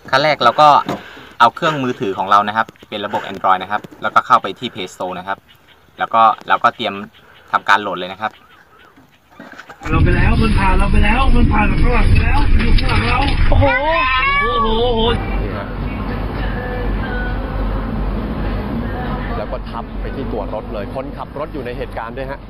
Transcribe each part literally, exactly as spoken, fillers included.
ขั้นแรกเราก็เอาเครื่องมือถือของเรานะครับเป็นระบบ Android นะครับแล้วก็เข้าไปที่ Play Store นะครับแล้วก็เราก็เตรียมทำการโหลดเลยนะครับเราไปแล้วมันผ่านเราไปแล้วมันผ่านข้างหลังไปแล้วอยู่ข้างหลังเราโอ้โหโอ้โหแล้วก็ทับไปที่ตัวรถเลยคนขับรถอยู่ในเหตุการณ์ด้วยฮะ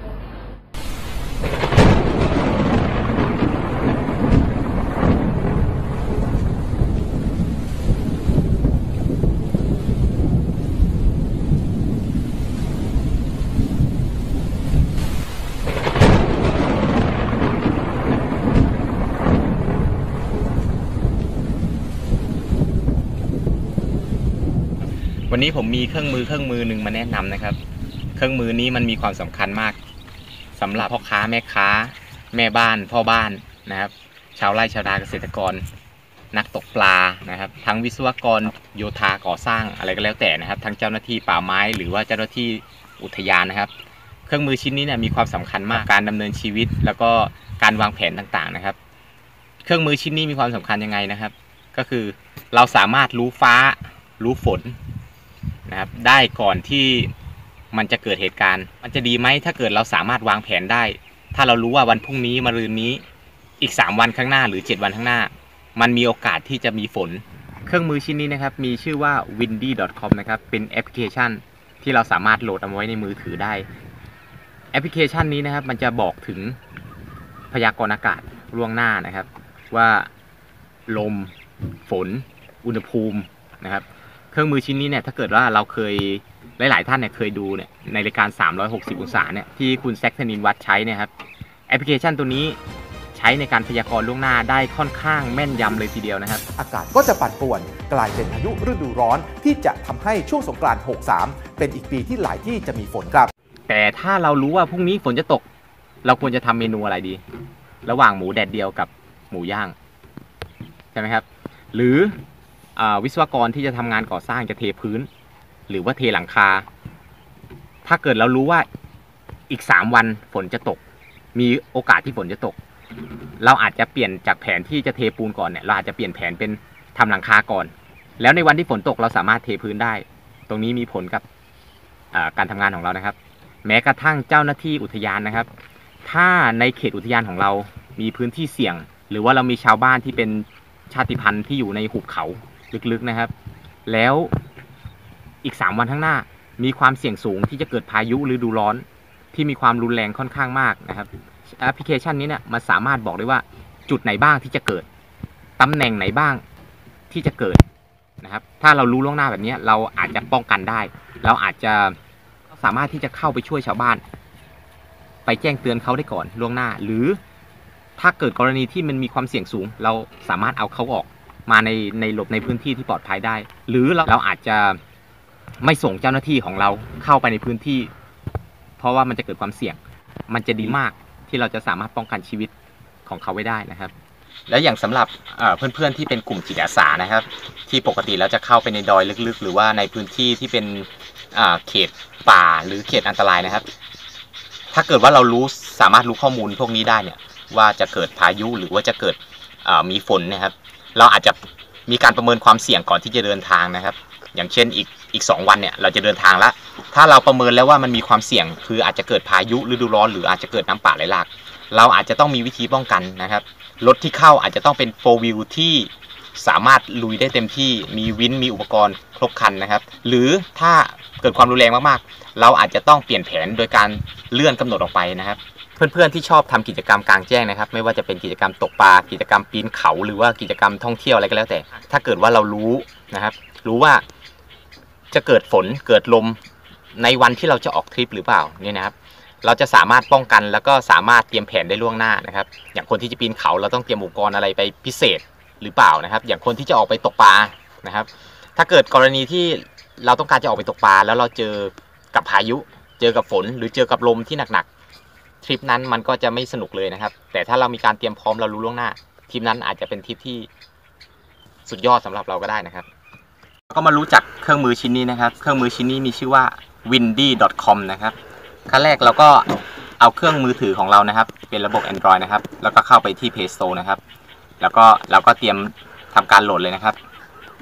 วันนี้ผมมีเครื่องมือเครื่องมือหนึ่งมาแนะนำนะครับเครื่องมือนี้มันมีความสำคัญมากสำหรับพ่อค้าแม่ค้าแม่บ้านพ่อบ้านนะครับชาวไร่ชาวนาเกษตรกรนักตกปลานะครับทั้งวิศวกรโยธาก่อสร้างอะไรก็แล้วแต่นะครับทั้งเจ้าหน้าที่ป่าไม้หรือว่าเจ้าหน้าที่อุทยานนะครับเครื่องมือชิ้นนี้เนี่ยมีความสำคัญมากการดำเนินชีวิตแล้วก็การวางแผนต่างๆนะครับเครื่องมือชิ้นนี้มีความสำคัญยังไงนะครับก็คือเราสามารถรู้ฟ้ารู้ฝนนะครับได้ก่อนที่มันจะเกิดเหตุการณ์มันจะดีไหมถ้าเกิดเราสามารถวางแผนได้ถ้าเรารู้ว่าวันพรุ่งนี้มะรืนนี้อีกสามวันข้างหน้าหรือเจ็ดวันข้างหน้ามันมีโอกาสที่จะมีฝนเครื่องมือชิ้นนี้นะครับมีชื่อว่า วินดี้ ดอท คอม นะครับเป็นแอปพลิเคชันที่เราสามารถโหลดเอาไว้ในมือถือได้แอปพลิเคชันนี้นะครับมันจะบอกถึงพยากรณ์อากาศล่วงหน้านะครับว่าลมฝนอุณหภูมินะครับเครื่องมือชิ้นนี้เนี่ยถ้าเกิดว่าเราเคยหลายๆท่านเนี่ยเคยดูเนี่ยในรายการสามร้อยหกสิบองศาเนี่ยที่คุณแซคธนินวัฒน์ใช้เนี่ยครับแอปพลิเคชันตัวนี้ใช้ในการพยากรณ์ล่วงหน้าได้ค่อนข้างแม่นยำเลยทีเดียวนะครับอากาศก็จะปั่นป่วนกลายเป็นพายุฤดูร้อนที่จะทำให้ช่วงสงกรานต์หกสามเป็นอีกปีที่หลายที่จะมีฝนครับแต่ถ้าเรารู้ว่าพรุ่งนี้ฝนจะตกเราควรจะทำเมนูอะไรดีระหว่างหมูแดดเดียวกับหมูย่างใช่ไหมครับหรือวิศวกรที่จะทำงานก่อสร้างจะเทพื้นหรือว่าเทหลังคาถ้าเกิดเรารู้ว่าอีกสามวันฝนจะตกมีโอกาสที่ฝนจะตกเราอาจจะเปลี่ยนจากแผนที่จะเทปูนก่อนเนี่ยเราอาจจะเปลี่ยนแผนเป็นทำหลังคาก่อนแล้วในวันที่ฝนตกเราสามารถเทพื้นได้ตรงนี้มีผลกับการทำงานของเรานะครับแม้กระทั่งเจ้าหน้าที่อุทยานนะครับถ้าในเขตอุทยานของเรามีพื้นที่เสี่ยงหรือว่าเรามีชาวบ้านที่เป็นชาติพันธุ์ที่อยู่ในหุบเขาลึกๆนะครับแล้วอีกสามวันข้างหน้ามีความเสี่ยงสูงที่จะเกิดพายุฤดูร้อนที่มีความรุนแรงค่อนข้างมากนะครับแอปพลิเคชันนี้เนี่ยมันสามารถบอกได้ว่าจุดไหนบ้างที่จะเกิดตำแหน่งไหนบ้างที่จะเกิดนะครับถ้าเรารู้ล่วงหน้าแบบนี้เราอาจจะป้องกันได้เราอาจจะสามารถที่จะเข้าไปช่วยชาวบ้านไปแจ้งเตือนเขาได้ก่อนล่วงหน้าหรือถ้าเกิดกรณีที่มันมีความเสี่ยงสูงเราสามารถเอาเขาออกมาในในหลบในพื้นที่ที่ปลอดภัยได้หรือเราเราอาจจะไม่ส่งเจ้าหน้าที่ของเราเข้าไปในพื้นที่เพราะว่ามันจะเกิดความเสี่ยงมันจะดีมากที่เราจะสามารถป้องกันชีวิตของเขาไว้ได้นะครับและอย่างสำหรับเพื่อนๆที่เป็นกลุ่มจิตอาสานะครับที่ปกติแล้วจะเข้าไปในดอยลึกๆหรือว่าในพื้นที่ที่เป็นเขตป่าหรือเขตอันตรายนะครับถ้าเกิดว่าเรารู้สามารถรู้ข้อมูลพวกนี้ได้เนี่ยว่าจะเกิดพายุหรือว่าจะเกิดมีฝนนะครับเราอาจจะมีการประเมินความเสี่ยงก่อนที่จะเดินทางนะครับอย่างเช่นอีกอีกสองวันเนี่ยเราจะเดินทางแล้วถ้าเราประเมินแล้วว่ามันมีความเสี่ยงคืออาจจะเกิดพายุฤดูร้อนหรืออาจจะเกิดน้ำป่าไหลหลากเราอาจจะต้องมีวิธีป้องกันนะครับรถที่เข้าอาจจะต้องเป็นโฟร์วิวที่สามารถลุยได้เต็มที่มีวินมีอุปกรณ์ครบครันนะครับหรือถ้าเกิดความรุนแรงมากๆเราอาจจะต้องเปลี่ยนแผนโดยการเลื่อนกำหนดออกไปนะครับเพื่อนๆที่ชอบทำกิจกรรมกลางแจ้งนะครับไม่ว่าจะเป็นกิจกรรมตกปลากิจกรรมปีนเขาหรือว่ากิจกรรมท่องเที่ยวอะไรก็แล้วแต่ถ้าเกิดว่าเรารู้นะครับรู้ว่าจะเกิดฝนเกิดลมในวันที่เราจะออกทริปหรือเปล่าเนี่ยนะครับเราจะสามารถป้องกันแล้วก็สามารถเตรียมแผนได้ล่วงหน้านะครับอย่างคนที่จะปีนเขาเราต้องเตรียมอุปกรณ์อะไรไปพิเศษหรือเปล่านะครับอย่างคนที่จะออกไปตกปลานะครับถ้าเกิดกรณีที่เราต้องการจะออกไปตกปลาแล้วเราเจอกับพายุเจอกับฝนหรือเจอกับลมที่หนักๆทริปนั้นมันก็จะไม่สนุกเลยนะครับแต่ถ้าเรามีการเตรียมพร้อมเรารู้ล่วงหน้าทริปนั้นอาจจะเป็นทริปที่สุดยอดสำหรับเราก็ได้นะครับก็มารู้จักเครื่องมือชิ้นนี้นะครับเครื่องมือชิ้นนี้มีชื่อว่า วินดี้ ดอท คอม นะครับขั้นแรกเราก็เอาเครื่องมือถือของเรานะครับเป็นระบบ Android นะครับแล้วก็เข้าไปที่ Play Store นะครับแล้วก็เราก็เตรียมทำการโหลดเลยนะครับ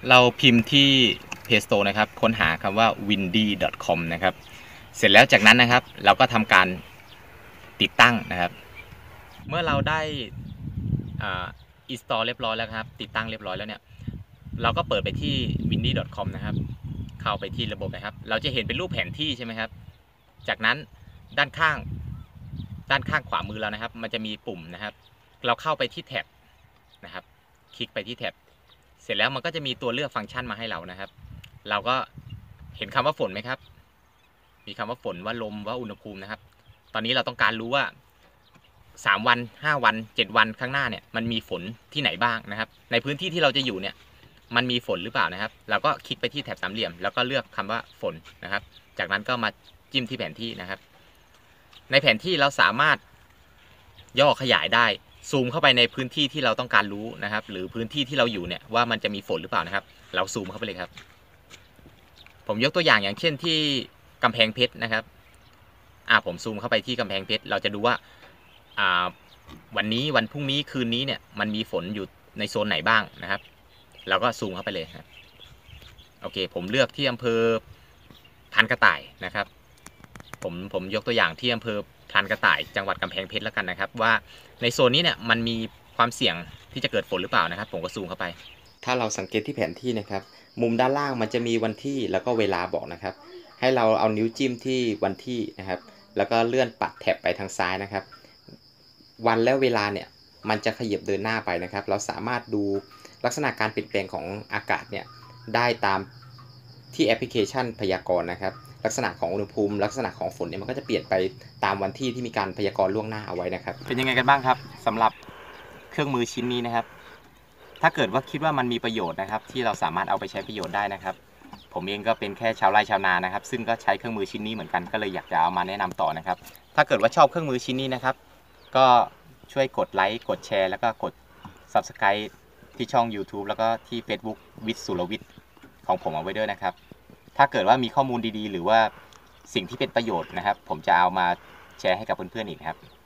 เราพิมพ์ที่ Play Store นะครับค้นหาคำว่า windy ดอท คอม นะครับเสร็จแล้วจากนั้นนะครับเราก็ทำการติดตั้งนะครับเมื่อเราได้อ่า install เรียบร้อยแล้วครับติดตั้งเรียบร้อยแล้วเนี่ยเราก็เปิดไปที่ windy ดอท คอม นะครับเข้าไปที่ระบบนะครับเราจะเห็นเป็นรูปแผนที่ใช่ไหมครับจากนั้นด้านข้างด้านข้างขวามือเรานะครับมันจะมีปุ่มนะครับเราเข้าไปที่แท็บนะครับคลิกไปที่แท็บเสร็จแล้วมันก็จะมีตัวเลือกฟังก์ชันมาให้เรานะครับเราก็เห็นคำว่าฝนไหมครับมีคำว่าฝนว่าลมว่าอุณหภูมินะครับตอนนี้เราต้องการรู้ว่าสามวันห้าวันเจ็ดวันข้างหน้าเนี่ยมันมีฝนที่ไหนบ้างนะครับในพื้นที่ที่เราจะอยู่เนี่ยมันมีฝนหรือเปล่านะครับเราก็คลิกไปที่แถบสามเหลี่ยมแล้วก็เลือกคำว่าฝนนะครับจากนั้นก็มาจิ้มที่แผนที่นะครับในแผนที่เราสามารถย่อขยายได้ซูมเข้าไปในพื้นที่ที่เราต้องการรู้นะครับหรือพื้นที่ที่เราอยู่เนี่ยว่ามันจะมีฝนหรือเปล่านะครับเราซูมเข้าไปเลยครับผมยกตัวอย่างอย่างเช่นที่กำแพงเพชรนะครับอ่าผมซูมเข้าไปที่กำแพงเพชรเราจะดูว่าอ่าวันนี้วันพรุ่งนี้คืนนี้เนี่ยมันมีฝนอยู่ในโซนไหนบ้างนะครับเราก็ซูมเข้าไปเลยครับโอเคผมเลือกที่อำเภอพรานกระต่ายนะครับผมผมยกตัวอย่างที่อำเภอพรานกระต่ายจังหวัดกำแพงเพชรแล้วกันนะครับว่าในโซนนี้เนี่ยมันมีความเสี่ยงที่จะเกิดฝนหรือเปล่านะครับผมก็ซูมเข้าไปถ้าเราสังเกตที่แผนที่นะครับมุมด้านล่างมันจะมีวันที่แล้วก็เวลาบอกนะครับให้เราเอานิ้วจิ้มที่วันที่นะครับแล้วก็เลื่อนปัดแถบไปทางซ้ายนะครับวันและเวลาเนี่ยมันจะขยับเดินหน้าไปนะครับเราสามารถดูลักษณะการเปลี่ยนแปลงของอากาศเนี่ยได้ตามที่แอปพลิเคชันพยากรณ์นะครับลักษณะของอุณหภูมิลักษณะของฝนเนี่ยมันก็จะเปลี่ยนไปตามวันที่ที่มีการพยากรณ์ล่วงหน้าเอาไว้นะครับเป็นยังไงกันบ้างครับสำหรับเครื่องมือชิ้นนี้นะครับถ้าเกิดว่าคิดว่ามันมีประโยชน์นะครับที่เราสามารถเอาไปใช้ประโยชน์ได้นะครับผมเองก็เป็นแค่ชาวไร่ชาวนานะครับซึ่งก็ใช้เครื่องมือชิ้นนี้เหมือนกันก็เลยอยากจะเอามาแนะนำต่อนะครับถ้าเกิดว่าชอบเครื่องมือชิ้นนี้นะครับก็ช่วยกดไลค์กดแชร์แล้วก็กด ซับสไครบ์ ที่ช่อง ยูทูบ แล้วก็ที่ เฟซบุ๊ก วิทย์ สุรวิทย์ของผมเอาไว้ด้วยนะครับถ้าเกิดว่ามีข้อมูลดีๆหรือว่าสิ่งที่เป็นประโยชน์นะครับผมจะเอามาแชร์ให้กับเพื่อนๆอีกนะครับ